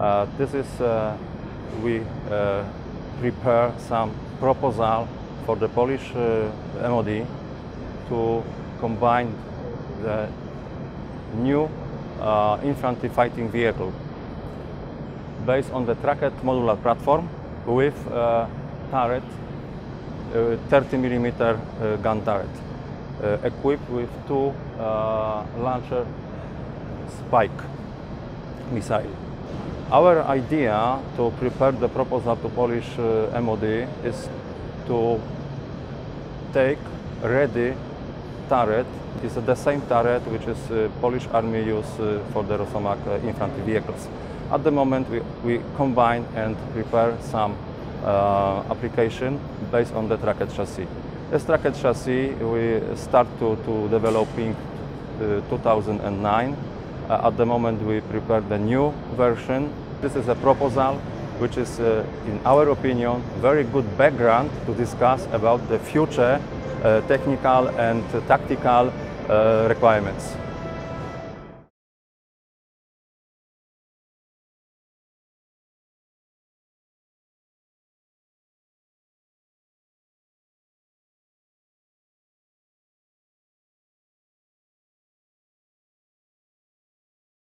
This is we prepare some proposal for the Polish MOD to combine the new infantry fighting vehicle based on the tracked modular platform with turret, 30 mm gun turret, equipped with two launcher Spike missile. Our idea to prepare the proposal to Polish MOD is to take ready turret. It's the same turret which is Polish Army use for the Rosomak infantry vehicles. At the moment we combine and prepare some application based on the tracked chassis. This tracked chassis we start to developing 2009. At the moment we prepare the new version. This is a proposal which is, in our opinion, very good background to discuss about the future technical and tactical requirements.